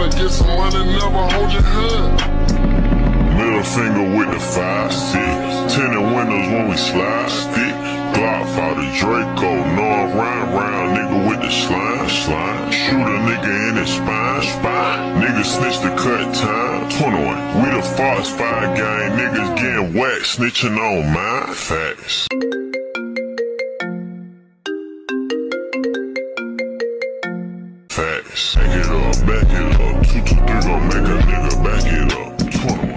tryna get some money, never hold your head. Middle finger with the 5-6, tinted windows when we slide stick. Glock for the Draco, know I'm round nigga with the slime. Shoot a nigga in his spine. Nigga snitch the cut time. 21, we the Fox 5 gang, niggas getting whacked, snitching on mine. Facts. Facts. Back it up. 2, 2, 3 gon' make a nigga back it up. 21.